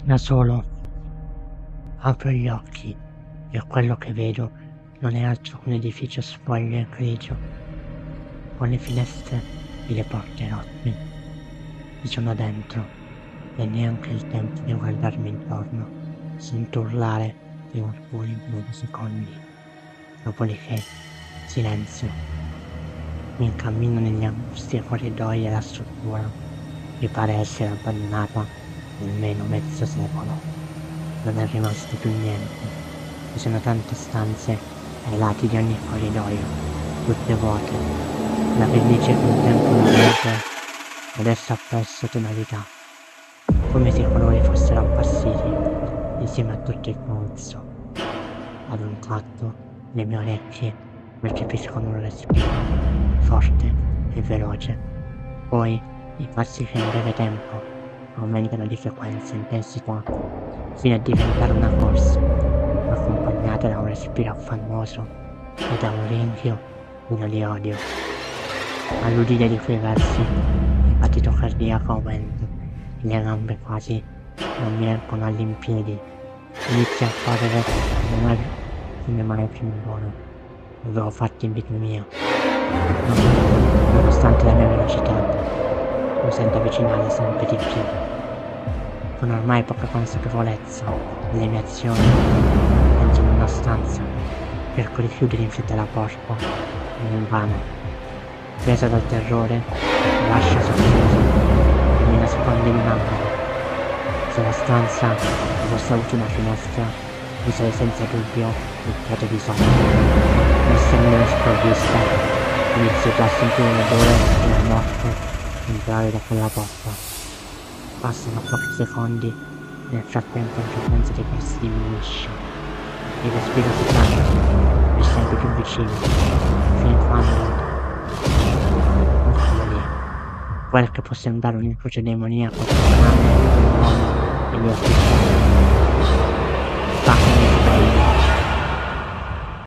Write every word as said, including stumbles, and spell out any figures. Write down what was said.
Da solo apro gli occhi e quello che vedo non è altro che un edificio spoglio e grigio, con le finestre e le porte rotte. Mi sono dentro e neanche il tempo di guardarmi intorno. Sento urlare per alcuni brevi secondi. Dopodiché, silenzio. Mi incammino negli angusti corridoi della struttura, che pare essere abbandonata almeno mezzo secolo. Non è rimasto più niente. Ci sono tante stanze ai lati di ogni corridoio, tutte vuote. La vernice con tempo luce adesso ha perso tonalità, come se i colori fossero appassiti insieme a tutto il pulso. Ad un tratto le mie orecchie percepiscono un respiro forte e veloce. Poi i passi che in breve tempo aumentano di frequenza e intensità fino a diventare una corsa, accompagnata da un respiro affannoso e da un ringhio pieno di odio. All'udire di quei versi il battito cardiaco aumenta e le gambe quasi non mi reggono all'impiedi. Inizio a correre come mai, come mai prima d'ora avevo fatto in vita mia. Non, nonostante la mia velocità, mi sento avvicinare sempre di più. Con ormai poca consapevolezza delle mie azioni, entro in una stanza, cerco di chiudere in fretta la porta, ma invano. Presa dal terrore, lascio socchiuso e mi nascondo in un angolo. Se la stanza fosse avuto una finestra, mi sarei senza dubbio buttato di sotto. Messandomi sprovvista, inizio già a sentire l'odore della morte entrare da quella porta. Passano pochi secondi e nel frattempo la frequenza dei passi diminuisce. Il respiro si cambia, è sempre più vicino, fino a quando... Eccolo lì. Quel che può sembrare un incrocio demoniaco tra un uomo e gli occhi. Fa come svegli,